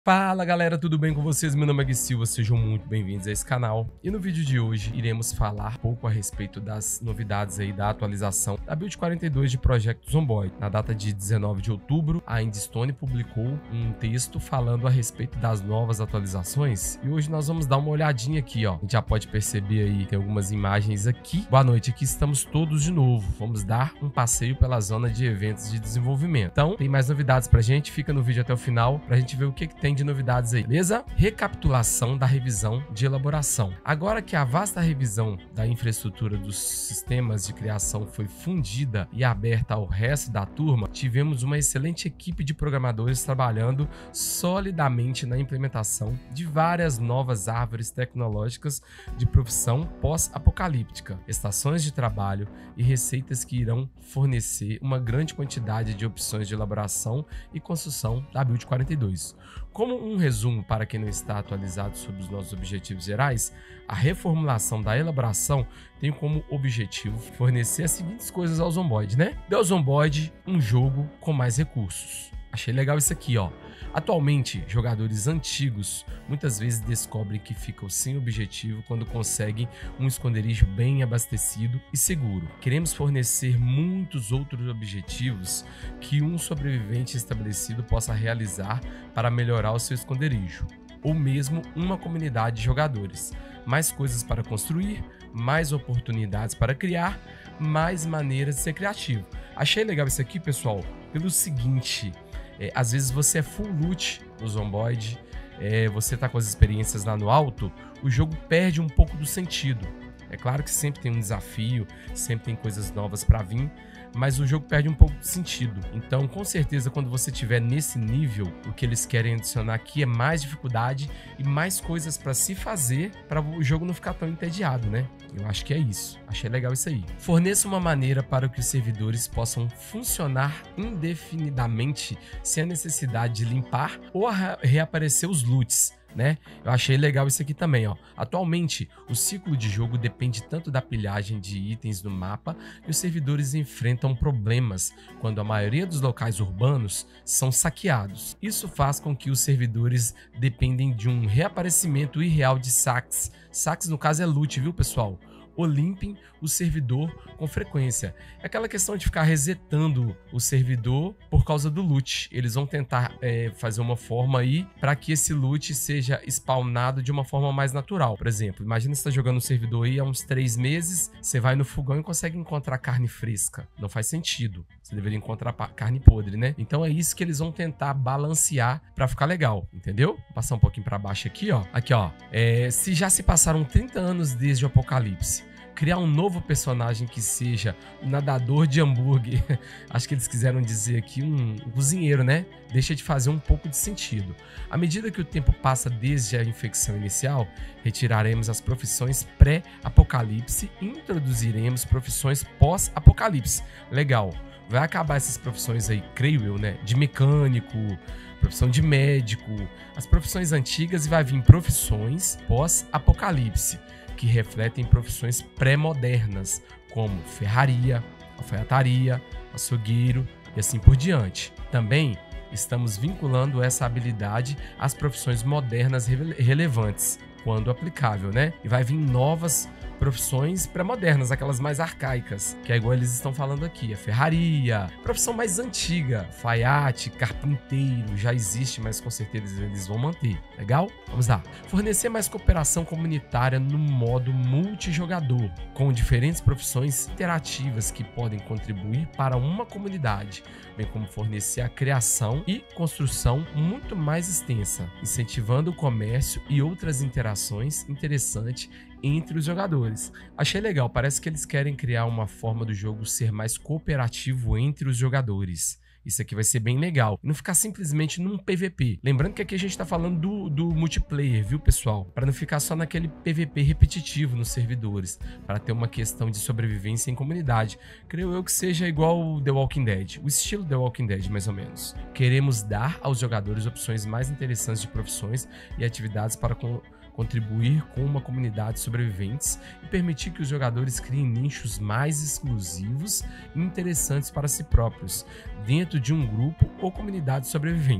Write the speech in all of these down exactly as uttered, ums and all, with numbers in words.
Fala galera, tudo bem com vocês? Meu nome é Gui Silva, sejam muito bem-vindos a esse canal. E no vídeo de hoje iremos falar um pouco a respeito das novidades aí da atualização da build quarenta e dois de Project Zomboid. Na data de dezenove de outubro, a Indstone publicou um texto falando a respeito das novas atualizações e hoje nós vamos dar uma olhadinha aqui, ó. A gente já pode perceber aí, tem algumas imagens aqui. Boa noite, aqui estamos todos de novo. Vamos dar um passeio pela zona de eventos de desenvolvimento. Então, tem mais novidades pra gente, fica no vídeo até o final pra gente ver o que que tem de novidades aí, beleza? Recapitulação da revisão de elaboração. Agora que a vasta revisão da infraestrutura dos sistemas de criação foi fundida e aberta ao resto da turma, tivemos uma excelente equipe de programadores trabalhando solidamente na implementação de várias novas árvores tecnológicas de profissão pós-apocalíptica, estações de trabalho e receitas que irão fornecer uma grande quantidade de opções de elaboração e construção da build quarenta e dois. Como um resumo para quem não está atualizado sobre os nossos objetivos gerais, a reformulação da elaboração tem como objetivo fornecer as seguintes coisas ao Zomboid, né? Deu Zomboid um jogo com mais recursos. Achei legal isso aqui, ó. Atualmente, jogadores antigos muitas vezes descobrem que ficam sem objetivo quando conseguem um esconderijo bem abastecido e seguro. Queremos fornecer muitos outros objetivos que um sobrevivente estabelecido possa realizar para melhorar o seu esconderijo, ou mesmo uma comunidade de jogadores. Mais coisas para construir, mais oportunidades para criar, mais maneiras de ser criativo. Achei legal isso aqui, pessoal, pelo seguinte... É, às vezes você é full loot no Zomboid, é, você tá com as experiências lá no alto, o jogo perde um pouco do sentido. É claro que sempre tem um desafio, sempre tem coisas novas para vir, mas o jogo perde um pouco de sentido. Então, com certeza, quando você estiver nesse nível, o que eles querem adicionar aqui é mais dificuldade e mais coisas para se fazer para o jogo não ficar tão entediado, né? Eu acho que é isso. Achei legal isso aí. Forneça uma maneira para que os servidores possam funcionar indefinidamente sem a necessidade de limpar ou reaparecer os loots, né? Eu achei legal isso aqui também, ó. Atualmente, o ciclo de jogo depende tanto da pilhagem de itens no mapa e os servidores enfrentam problemas quando a maioria dos locais urbanos são saqueados. Isso faz com que os servidores dependem de um reaparecimento irreal de saques. Saques, no caso, é loot, viu, pessoal? Ou limpem o servidor com frequência. É aquela questão de ficar resetando o servidor por causa do loot. Eles vão tentar é, fazer uma forma aí para que esse loot seja spawnado de uma forma mais natural. Por exemplo, imagina você está jogando no servidor aí há uns três meses, você vai no fogão e consegue encontrar carne fresca. Não faz sentido. Você deveria encontrar carne podre, né? Então é isso que eles vão tentar balancear para ficar legal, entendeu? Vou passar um pouquinho para baixo aqui, ó. Aqui, ó. É, se já se passaram trinta anos desde o apocalipse, criar um novo personagem que seja um nadador de hambúrguer, acho que eles quiseram dizer aqui um cozinheiro, né? Deixa de fazer um pouco de sentido. À medida que o tempo passa desde a infecção inicial, retiraremos as profissões pré-apocalipse e introduziremos profissões pós-apocalipse. Legal. Vai acabar essas profissões aí, creio eu, né? De mecânico, profissão de médico, as profissões antigas, e vai vir profissões pós-apocalipse, que refletem profissões pré-modernas, como ferraria, alfaiataria, açougueiro e assim por diante. Também estamos vinculando essa habilidade às profissões modernas rele- relevantes, quando aplicável, né? E vai vir novas profissões pré-modernas, aquelas mais arcaicas, que é igual eles estão falando aqui, a ferraria, profissão mais antiga, alfaiate, carpinteiro, já existe, mas com certeza eles vão manter. Legal? Vamos lá. Fornecer mais cooperação comunitária no modo multijogador, com diferentes profissões interativas que podem contribuir para uma comunidade, bem como fornecer a criação e construção muito mais extensa, incentivando o comércio e outras interações interessantes entre os jogadores. Achei legal, parece que eles querem criar uma forma do jogo ser mais cooperativo entre os jogadores. Isso aqui vai ser bem legal. Não ficar simplesmente num P V P. Lembrando que aqui a gente tá falando do, do multiplayer, viu, pessoal? Para não ficar só naquele P V P repetitivo nos servidores. Para ter uma questão de sobrevivência em comunidade. Creio eu que seja igual o The Walking Dead. O estilo The Walking Dead, mais ou menos. Queremos dar aos jogadores opções mais interessantes de profissões e atividades para com contribuir com uma comunidade de sobreviventes e permitir que os jogadores criem nichos mais exclusivos e interessantes para si próprios, dentro de um grupo ou comunidade de sobreviventes.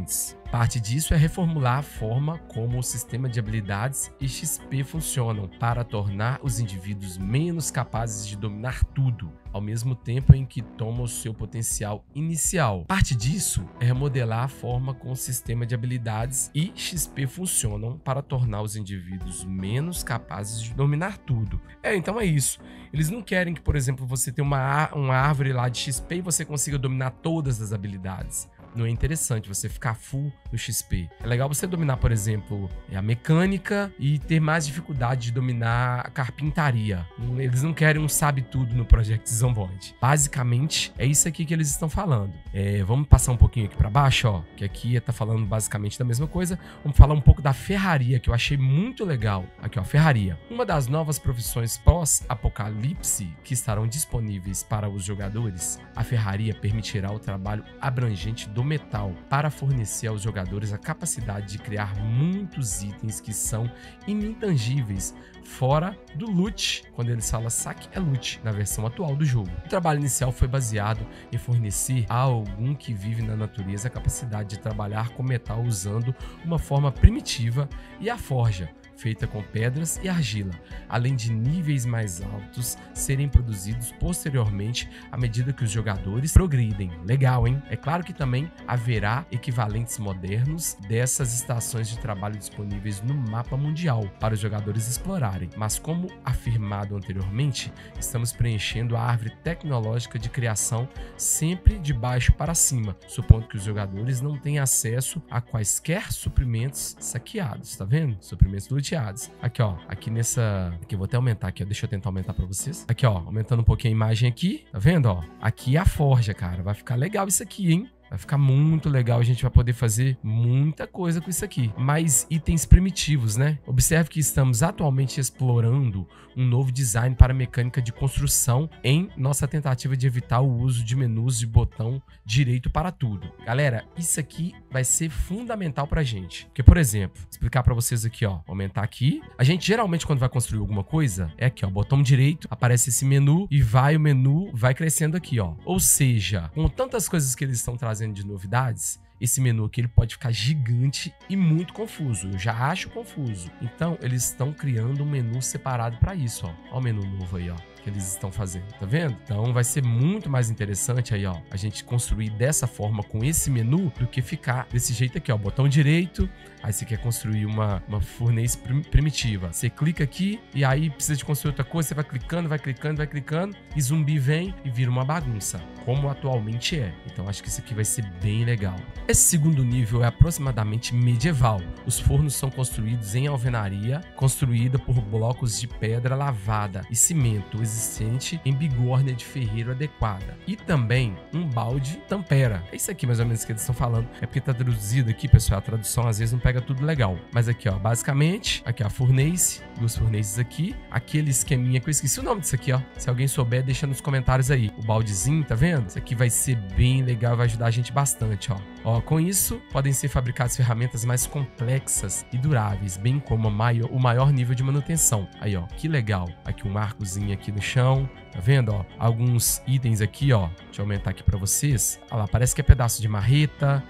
Parte disso é reformular a forma como o sistema de habilidades e X P funcionam para tornar os indivíduos menos capazes de dominar tudo, ao mesmo tempo em que tomam o seu potencial inicial. Parte disso é remodelar a forma como o sistema de habilidades e X P funcionam para tornar os indivíduos menos capazes de dominar tudo. É, então é isso. Eles não querem que, por exemplo, você tenha uma, uma árvore lá de X P e você consiga dominar todas as habilidades. Não é interessante você ficar full no X P. É legal você dominar, por exemplo, a mecânica e ter mais dificuldade de dominar a carpintaria. Eles não querem um sabe-tudo no Project Zomboid. Basicamente, é isso aqui que eles estão falando. É, vamos passar um pouquinho aqui para baixo, ó, que aqui tá falando basicamente da mesma coisa. Vamos falar um pouco da ferraria, que eu achei muito legal. Aqui, ó, ferraria. Uma das novas profissões pós-apocalipse que estarão disponíveis para os jogadores, a ferraria permitirá o trabalho abrangente do metal para fornecer aos jogadores a capacidade de criar muitos itens que são inintangíveis, fora do loot. Quando eles falam saque, é loot na versão atual do jogo. O trabalho inicial foi baseado em fornecer a algum que vive na natureza a capacidade de trabalhar com metal usando uma forma primitiva e a forja, feita com pedras e argila, além de níveis mais altos serem produzidos posteriormente à medida que os jogadores progridem. Legal, hein? É claro que também haverá equivalentes modernos dessas estações de trabalho disponíveis no mapa mundial para os jogadores explorarem, mas como afirmado anteriormente, estamos preenchendo a árvore tecnológica de criação sempre de baixo para cima, supondo que os jogadores não tenham acesso a quaisquer suprimentos saqueados, tá vendo? Suprimentos luteados. Aqui, ó, aqui nessa... Aqui, eu vou até aumentar aqui, ó. Deixa eu tentar aumentar pra vocês. Aqui, ó, aumentando um pouquinho a imagem aqui. Tá vendo, ó? Aqui é a forja, cara. Vai ficar legal isso aqui, hein? Vai ficar muito legal, a gente vai poder fazer muita coisa com isso aqui. Mais itens primitivos, né? Observe que estamos atualmente explorando um novo design para a mecânica de construção em nossa tentativa de evitar o uso de menus de botão direito para tudo. Galera, isso aqui vai ser fundamental pra gente. Porque, por exemplo, vou explicar pra vocês aqui, ó. Aumentar aqui. A gente geralmente, quando vai construir alguma coisa, é aqui, ó. Botão direito, aparece esse menu e vai o menu, vai crescendo aqui, ó. Ou seja, com tantas coisas que eles estão trazendo de novidades, esse menu aqui ele pode ficar gigante e muito confuso. Eu já acho confuso. Então, eles estão criando um menu separado para isso, ó. Ó o menu novo aí, ó, que eles estão fazendo, tá vendo? Então, vai ser muito mais interessante aí, ó, a gente construir dessa forma com esse menu do que ficar desse jeito aqui, ó, botão direito. Aí você quer construir uma, uma fornece prim primitiva. Você clica aqui e aí precisa de construir outra coisa. Você vai clicando, vai clicando, vai clicando. E zumbi vem e vira uma bagunça, como atualmente é. Então acho que isso aqui vai ser bem legal. Esse segundo nível é aproximadamente medieval. Os fornos são construídos em alvenaria, construída por blocos de pedra lavada e cimento existente em bigorna de ferreiro adequada. E também um balde tampera. É isso aqui mais ou menos que eles estão falando. É porque tá traduzido aqui, pessoal. A tradução às vezes não pega tudo legal. Mas aqui, ó, basicamente, aqui, ó, furnace, duas furnaces aqui. Aquele esqueminha que eu esqueci o nome disso aqui, ó. Se alguém souber, deixa nos comentários aí. O baldezinho, tá vendo? Isso aqui vai ser bem legal, vai ajudar a gente bastante, ó. Ó, com isso, podem ser fabricadas ferramentas mais complexas e duráveis, bem como a maior, o maior nível de manutenção. Aí, ó, que legal. Aqui um arcozinho aqui no chão, tá vendo, ó? Alguns itens aqui, ó. Deixa eu aumentar aqui pra vocês. Olha lá, parece que é pedaço de marreta,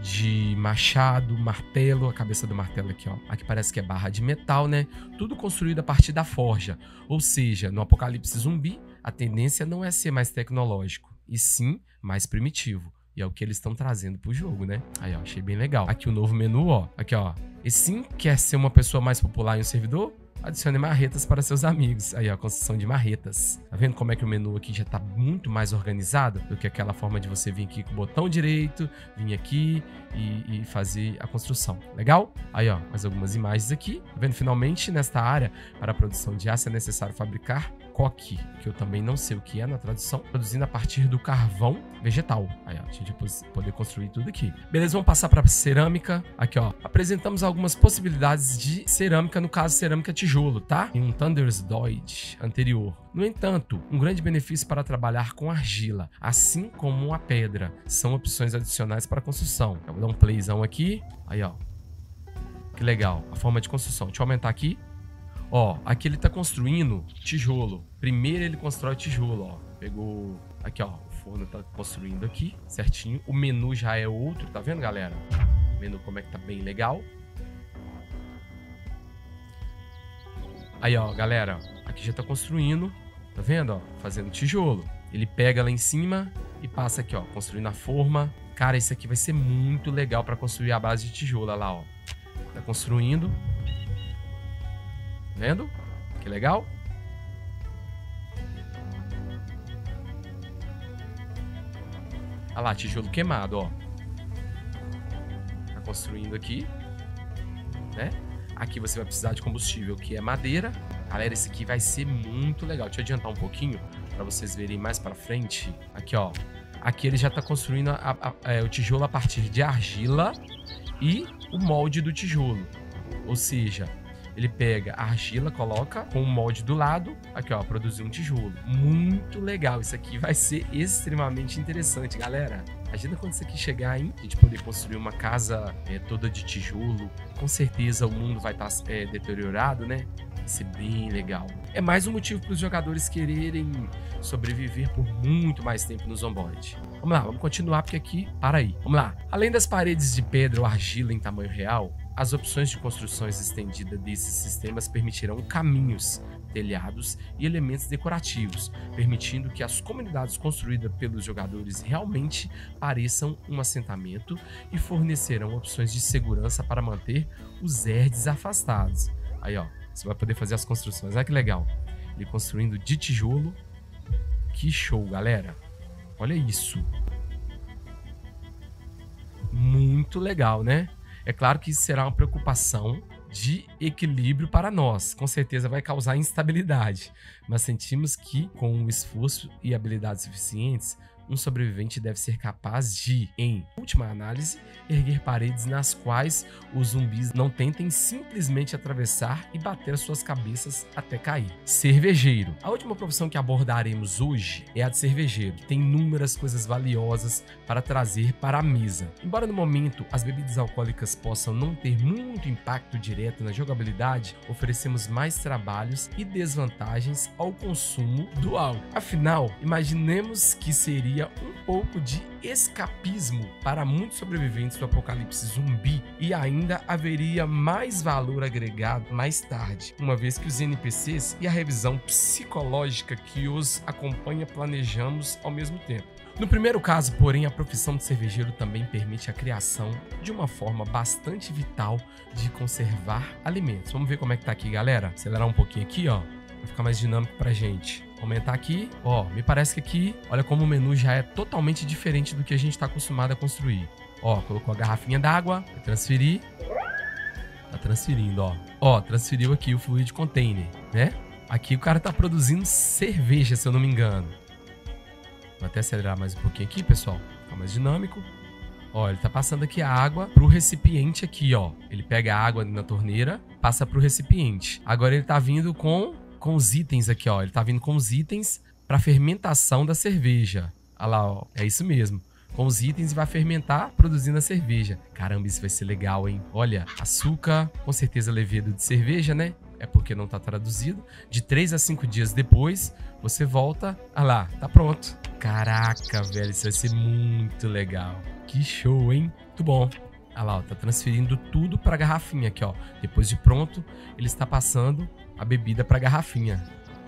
de machado, martelo, a cabeça do martelo aqui, ó. Aqui parece que é barra de metal, né? Tudo construído a partir da forja. Ou seja, no apocalipse zumbi, a tendência não é ser mais tecnológico, e sim mais primitivo. E é o que eles estão trazendo pro jogo, né? Aí, ó, achei bem legal. Aqui o novo menu, ó. Aqui, ó. E sim, quer ser uma pessoa mais popular em um servidor? Adicione marretas para seus amigos. Aí, ó, a construção de marretas. Tá vendo como é que o menu aqui já tá muito mais organizado do que aquela forma de você vir aqui com o botão direito, vir aqui e, e fazer a construção. Legal? Aí, ó, mais algumas imagens aqui. Tá vendo? Finalmente, nesta área, para a produção de aço é necessário fabricar coque, que eu também não sei o que é na tradução, produzindo a partir do carvão vegetal. Aí, ó, a gente vai poder construir tudo aqui. Beleza, vamos passar para cerâmica. Aqui, ó, apresentamos algumas possibilidades de cerâmica, no caso, cerâmica tijolo, tá? Em um Thundersdoid anterior. No entanto, um grande benefício para trabalhar com argila, assim como a pedra, são opções adicionais para a construção. Eu vou dar um playzão aqui. Aí, ó. Que legal. A forma de construção. Deixa eu aumentar aqui. Ó, aqui ele tá construindo tijolo. Primeiro ele constrói tijolo, ó. Pegou... Aqui, ó. O forno tá construindo aqui, certinho. O menu já é outro, tá vendo, galera? vendo como é que tá bem legal? Aí, ó, galera, aqui já tá construindo, tá vendo, ó, fazendo tijolo. Ele pega lá em cima e passa aqui, ó, construindo a forma. Cara, isso aqui vai ser muito legal pra construir a base de tijolo, olha lá, ó. Tá construindo. Tá vendo? Que legal. Olha lá, tijolo queimado, ó. Tá construindo aqui, né? Aqui você vai precisar de combustível, que é madeira. Galera, esse aqui vai ser muito legal. Deixa eu adiantar um pouquinho para vocês verem mais para frente. Aqui, ó. Aqui ele já tá construindo a, a, a, o tijolo a partir de argila e o molde do tijolo. Ou seja, ele pega a argila, coloca com o molde do lado. Aqui, ó, produzir um tijolo. Muito legal. Isso aqui vai ser extremamente interessante, galera. Imagina quando isso aqui chegar, hein? A gente poder construir uma casa é, toda de tijolo. Com certeza o mundo vai estar tá, é, deteriorado, né? Vai ser bem legal. É mais um motivo para os jogadores quererem sobreviver por muito mais tempo no Zomboid. Vamos lá, vamos continuar porque aqui... Para aí. Vamos lá. Além das paredes de pedra ou argila em tamanho real, as opções de construções estendidas desses sistemas permitirão caminhos, telhados e elementos decorativos, permitindo que as comunidades construídas pelos jogadores realmente pareçam um assentamento e fornecerão opções de segurança para manter os herds afastados. Aí, ó, você vai poder fazer as construções. Olha que legal. Ele construindo de tijolo. Que show, galera. Olha isso. Muito legal, né? É claro que isso será uma preocupação de equilíbrio para nós. Com certeza vai causar instabilidade, mas sentimos que, com o esforço e habilidades suficientes, um sobrevivente deve ser capaz de, em última análise, erguer paredes nas quais os zumbis não tentem simplesmente atravessar e bater as suas cabeças até cair. Cervejeiro. A última profissão que abordaremos hoje é a de cervejeiro, que tem inúmeras coisas valiosas para trazer para a mesa. Embora no momento as bebidas alcoólicas possam não ter muito impacto direto na jogabilidade, oferecemos mais trabalhos e desvantagens ao consumo do álcool. Afinal, imaginemos que seria um pouco de escapismo para muitos sobreviventes do apocalipse zumbi e ainda haveria mais valor agregado mais tarde, uma vez que os N P Cs e a revisão psicológica que os acompanha planejamos ao mesmo tempo. No primeiro caso, porém, a profissão de cervejeiro também permite a criação de uma forma bastante vital de conservar alimentos. Vamos ver como é que tá aqui, galera? Acelerar um pouquinho aqui, ó, para ficar mais dinâmico pra gente. Aumentar aqui, ó, me parece que aqui, olha como o menu já é totalmente diferente do que a gente está acostumado a construir. Ó, colocou a garrafinha d'água, vai transferir, tá transferindo, ó. Ó, transferiu aqui o fluid container, né? Aqui o cara tá produzindo cerveja, se eu não me engano. Vou até acelerar mais um pouquinho aqui, pessoal, ficar mais dinâmico. Ó, ele tá passando aqui a água pro recipiente aqui, ó. Ele pega a água na torneira, passa pro recipiente. Agora ele tá vindo com... com os itens aqui, ó. Ele tá vindo com os itens para fermentação da cerveja. Olha lá, ó. É isso mesmo. Com os itens e vai fermentar produzindo a cerveja. Caramba, isso vai ser legal, hein? Olha, açúcar, com certeza levedo de cerveja, né? É porque não tá traduzido. De três a cinco dias depois, você volta. Olha lá, tá pronto. Caraca, velho, isso vai ser muito legal. Que show, hein? Muito bom. Olha lá, ó, tá transferindo tudo pra garrafinha aqui, ó. Depois de pronto, ele está passando a bebida para a garrafinha.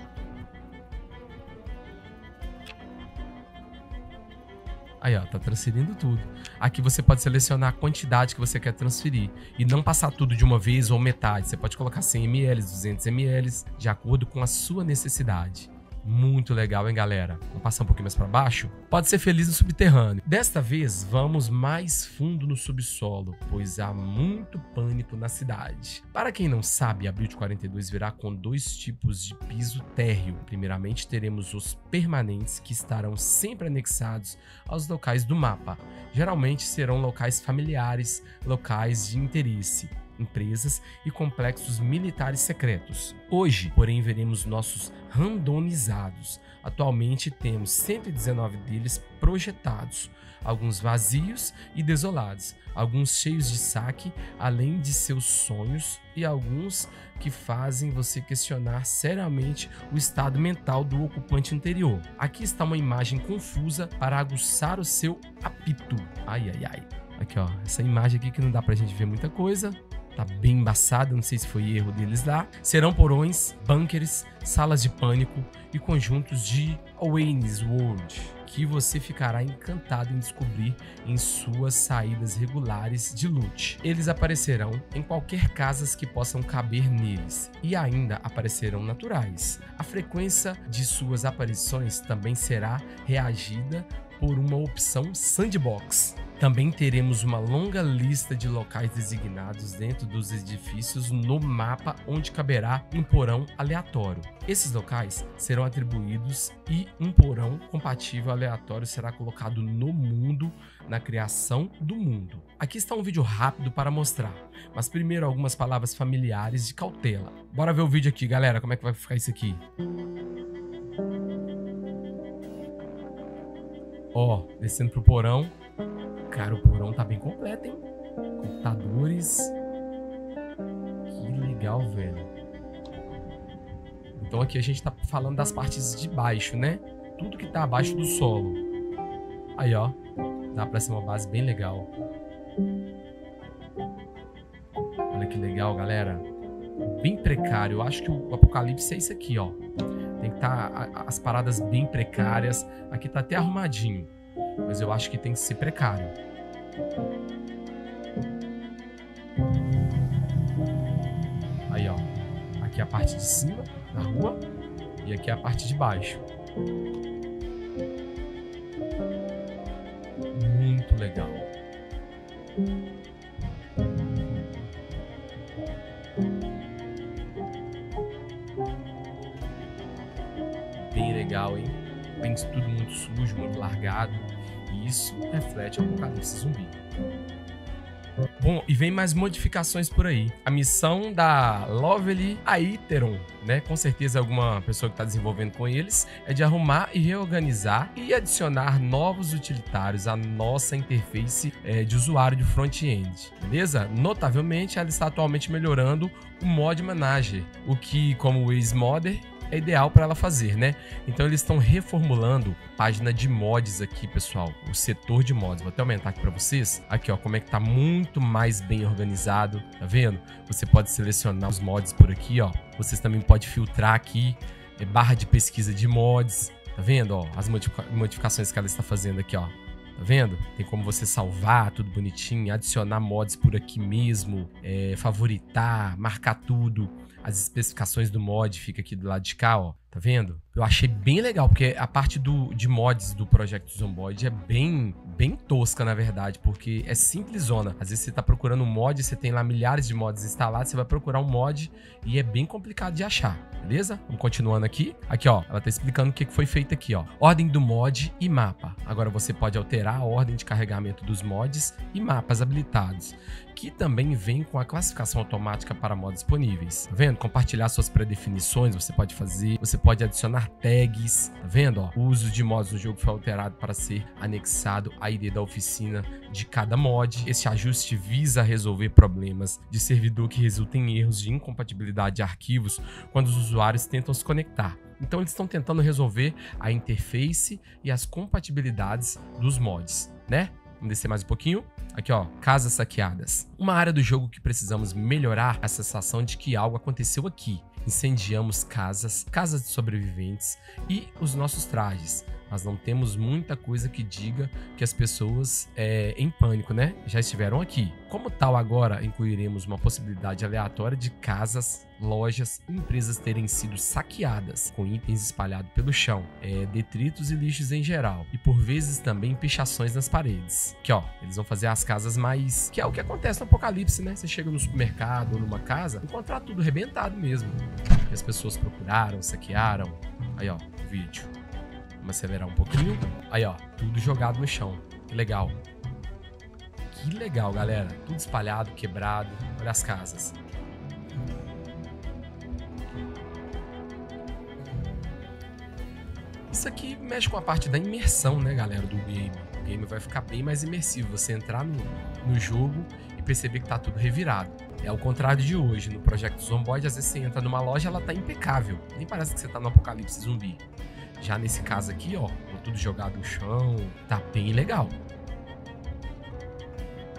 Aí, ó, tá transferindo tudo. Aqui você pode selecionar a quantidade que você quer transferir e não passar tudo de uma vez ou metade. Você pode colocar cem mililitros, duzentos mililitros, de acordo com a sua necessidade. Muito legal, hein, galera? Vamos passar um pouquinho mais para baixo? Pode ser feliz no subterrâneo. Desta vez, vamos mais fundo no subsolo, pois há muito pânico na cidade. Para quem não sabe, a Build quarenta e dois virá com dois tipos de piso térreo. Primeiramente, teremos os permanentes, que estarão sempre anexados aos locais do mapa. Geralmente serão locais familiares, locais de interesse, empresas e complexos militares secretos. Hoje, porém, veremos nossos randomizados. Atualmente temos cento e dezenove deles projetados, alguns vazios e desolados, alguns cheios de saque, além de seus sonhos, e alguns que fazem você questionar seriamente o estado mental do ocupante anterior. Aqui está uma imagem confusa para aguçar o seu apito. Ai, ai, ai. Aqui, ó. Essa imagem aqui que não dá pra gente ver muita coisa. Tá bem embaçado, não sei se foi erro deles lá. Serão porões, bunkers, salas de pânico e conjuntos de Wayne's World, que você ficará encantado em descobrir em suas saídas regulares de loot. Eles aparecerão em qualquer casas que possam caber neles e ainda aparecerão naturais. A frequência de suas aparições também será reagida por uma opção Sandbox. Também teremos uma longa lista de locais designados dentro dos edifícios no mapa onde caberá um porão aleatório. Esses locais serão atribuídos e um porão compatível aleatório será colocado no mundo na criação do mundo. Aqui está um vídeo rápido para mostrar, mas primeiro algumas palavras familiares de cautela. Bora ver o vídeo aqui, galera, como é que vai ficar isso aqui. Ó, descendo pro porão. Cara, o porão tá bem completo, hein? Computadores. Que legal, velho. Então aqui a gente tá falando das partes de baixo, né? Tudo que tá abaixo do solo. Aí, ó. Dá pra ser uma base bem legal. Olha que legal, galera. Bem precário. Eu acho que o apocalipse é isso aqui, ó. Tem que estar tá as paradas bem precárias. Aqui tá até arrumadinho. Mas eu acho que tem que ser precário. Aí, ó. Aqui é a parte de cima da rua. E aqui é a parte de baixo. Muito legal. Bem legal, hein? Bem, tudo muito sujo, muito largado. E isso reflete o apocalipse zumbi. Bom, e vem mais modificações por aí. A missão da Lovely Aiteron, né? Com certeza alguma pessoa que está desenvolvendo com eles, é de arrumar e reorganizar e adicionar novos utilitários à nossa interface é, de usuário de front-end, beleza? Notavelmente, ela está atualmente melhorando o Mod Manager, o que, como o ex-modder, é ideal para ela fazer, né? Então eles estão reformulando a página de mods aqui, pessoal, o setor de mods. Vou até aumentar aqui para vocês. Aqui, ó, como é que tá muito mais bem organizado, tá vendo? Você pode selecionar os mods por aqui, ó. Vocês também podem filtrar aqui, é, barra de pesquisa de mods, tá vendo? Ó, as modificações que ela está fazendo aqui, ó. Tá vendo? Tem como você salvar tudo bonitinho, adicionar mods por aqui mesmo, é, favoritar, marcar tudo. As especificações do mod fica aqui do lado de cá, ó. Tá vendo? Eu achei bem legal, porque a parte do, de mods do Project Zomboid é bem, bem tosca, na verdade, porque é simplesona. Às vezes você tá procurando um mod, você tem lá milhares de mods instalados, você vai procurar um mod e é bem complicado de achar, beleza? Vamos continuando aqui. Aqui, ó, ela tá explicando o que foi feito aqui, ó. Ordem do mod e mapa. Agora você pode alterar a ordem de carregamento dos mods e mapas habilitados, que também vem com a classificação automática para mods disponíveis. Tá vendo? Compartilhar suas predefinições, você pode fazer, você pode adicionar tags, tá vendo? Ó, o uso de mods no jogo foi alterado para ser anexado à I D da oficina de cada mod. Esse ajuste visa resolver problemas de servidor que resultam em erros de incompatibilidade de arquivos quando os usuários tentam se conectar. Então eles estão tentando resolver a interface e as compatibilidades dos mods, né? Vamos descer mais um pouquinho. Aqui, ó, casas saqueadas. Uma área do jogo que precisamos melhorar a sensação de que algo aconteceu aqui. Incendiamos casas, casas de sobreviventes e os nossos trajes. Mas não temos muita coisa que diga que as pessoas é, em pânico, né, já estiveram aqui. Como tal, agora incluiremos uma possibilidade aleatória de casas, lojas e empresas terem sido saqueadas, com itens espalhados pelo chão, é, detritos e lixos em geral, e por vezes também pichações nas paredes. Aqui, ó, eles vão fazer as casas mais... que é o que acontece no apocalipse, né? Você chega no supermercado ou numa casa, encontrar tudo arrebentado mesmo, que as pessoas procuraram, saquearam. Aí, ó, o vídeo. Vamos acelerar um pouquinho. Aí, ó, tudo jogado no chão. Que legal. Que legal, galera. Tudo espalhado, quebrado. Olha as casas. Isso aqui mexe com a parte da imersão, né, galera, do game. O game vai ficar bem mais imersivo. Você entrar no, no jogo e perceber que tá tudo revirado. É ao contrário de hoje. No Project Zomboid, às vezes você entra numa loja, ela tá impecável. Nem parece que você tá no apocalipse zumbi. Já nesse caso aqui, ó, tudo jogado no chão, tá bem legal.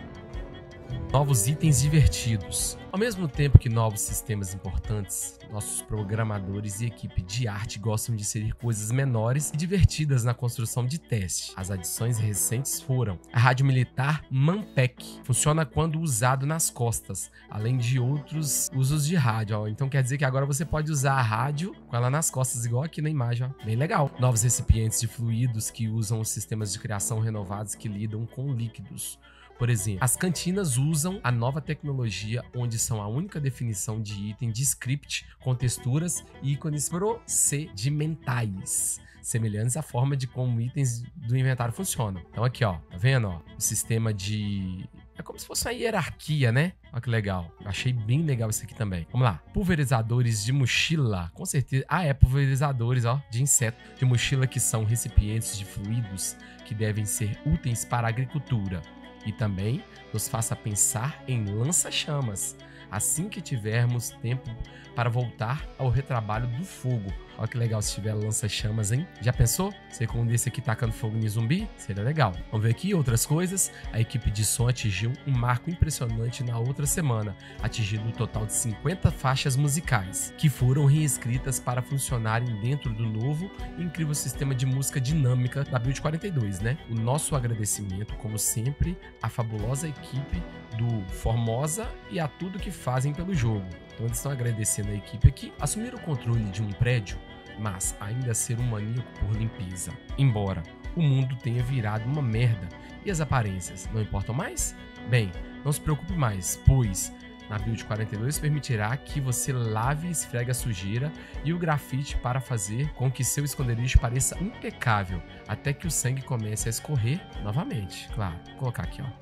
novos itens divertidos. Ao mesmo tempo que novos sistemas importantes, nossos programadores e equipe de arte gostam de inserir coisas menores e divertidas na construção de teste. As adições recentes foram a rádio militar Manpack, funciona quando usado nas costas, além de outros usos de rádio. Ó. Então quer dizer que agora você pode usar a rádio com ela nas costas, igual aqui na imagem. Ó. Bem legal. Novos recipientes de fluidos que usam os sistemas de criação renovados que lidam com líquidos. Por exemplo, as cantinas usam a nova tecnologia onde são a única definição de item de script com texturas e ícones procedimentais, semelhantes à forma de como itens do inventário funcionam. Então aqui, ó, tá vendo, ó, o sistema de... É como se fosse uma hierarquia, né? Olha que legal. Eu achei bem legal isso aqui também. Vamos lá. Pulverizadores de mochila. Com certeza. Ah, é. Pulverizadores, ó. De inseto. De mochila que são recipientes de fluidos que devem ser úteis para a agricultura. E também nos faça pensar em lança-chamas, assim que tivermos tempo para voltar ao retrabalho do fogo. Olha que legal se tiver lança-chamas, hein? Já pensou? Você com um desse aqui tacando fogo em zumbi? Seria legal. Vamos ver aqui outras coisas. A equipe de som atingiu um marco impressionante na outra semana, atingindo um total de cinquenta faixas musicais, que foram reescritas para funcionarem dentro do novo e incrível sistema de música dinâmica da Build quarenta e dois, né? O nosso agradecimento, como sempre, à fabulosa equipe do Formosa e a tudo que fazem pelo jogo. Então eles estão agradecendo a equipe aqui. Assumir o controle de um prédio, mas ainda ser um maníaco por limpeza. Embora o mundo tenha virado uma merda e as aparências não importam mais? Bem, não se preocupe mais, pois na Build quarenta e dois permitirá que você lave e esfregue a sujeira e o grafite para fazer com que seu esconderijo pareça impecável, até que o sangue comece a escorrer novamente. Claro, vou colocar aqui, ó.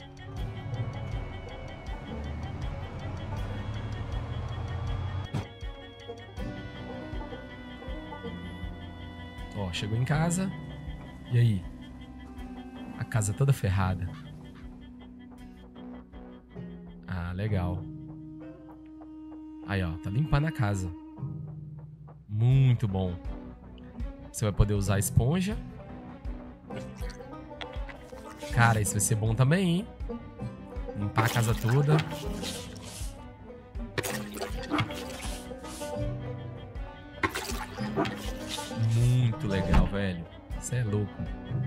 Ó, chegou em casa. E aí? A casa toda ferrada. Ah, legal. Aí, ó, tá limpando a casa. Muito bom. Você vai poder usar a esponja. Cara, isso vai ser bom também, hein? Limpar a casa toda. Muito legal, velho. Isso é louco.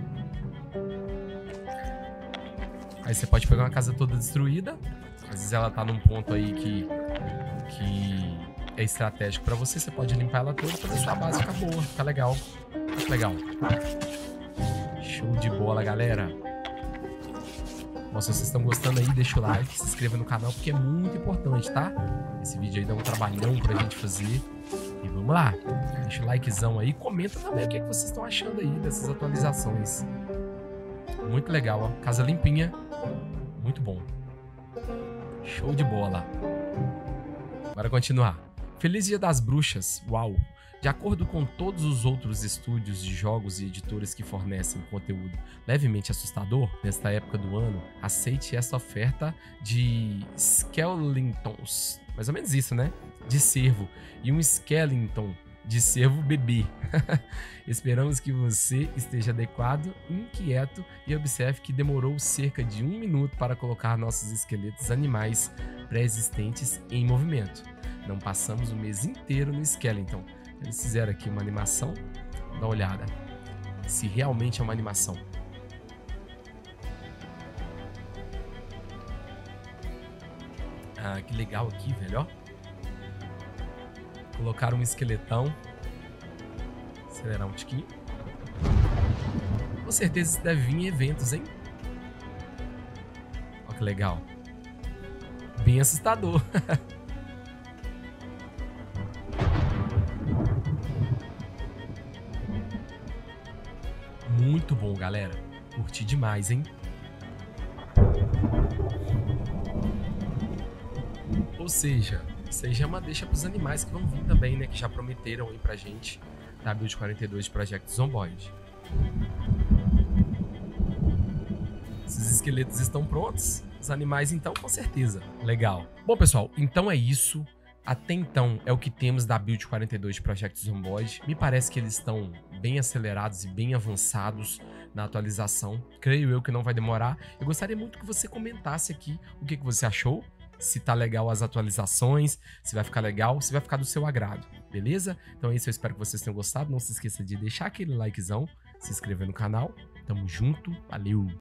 Aí você pode pegar uma casa toda destruída. Às vezes ela tá num ponto aí que, que é estratégico pra você. Você pode limpar ela toda pra sua base ficar boa. Ficar legal. Fica legal. Show de bola, galera. Bom, se vocês estão gostando aí, deixa o like, se inscreva no canal, porque é muito importante, tá? Esse vídeo aí dá um trabalhão pra gente fazer. E vamos lá. Deixa o likezão aí. Comenta também o que, é que vocês estão achando aí dessas atualizações. Muito legal, ó. Casa limpinha. Muito bom. Show de bola. Bora continuar. Feliz Dia das Bruxas. Uau. De acordo com todos os outros estúdios de jogos e editores que fornecem conteúdo levemente assustador nesta época do ano, aceite esta oferta de Skeletons. Mais ou menos isso, né? De cervo. E um Skeleton de cervo bebê. Esperamos que você esteja adequado, inquieto e observe que demorou cerca de um minuto para colocar nossos esqueletos animais pré-existentes em movimento. Não passamos o mês inteiro no Skeleton. Eles fizeram aqui uma animação. Dá uma olhada. Se realmente é uma animação. Ah, que legal aqui, velho, ó. Colocaram um esqueletão. Acelerar um tiquinho. Com certeza isso deve vir em eventos, hein? Olha que legal. Bem assustador. Muito bom, galera. Curti demais, hein? Ou seja, isso aí já é uma deixa pros animais que vão vir também, né? Que já prometeram aí pra gente da Build quarenta e dois de Project Zomboid. Esses esqueletos estão prontos. Os animais, então, com certeza. Legal. Bom, pessoal, então é isso. Até então é o que temos da Build quarenta e dois de Project Zomboid. Me parece que eles estão bem acelerados e bem avançados na atualização. Creio eu que não vai demorar. Eu gostaria muito que você comentasse aqui o que, que você achou, se tá legal as atualizações, se vai ficar legal, se vai ficar do seu agrado, beleza? Então é isso, eu espero que vocês tenham gostado. Não se esqueça de deixar aquele likezão, se inscrever no canal. Tamo junto, valeu!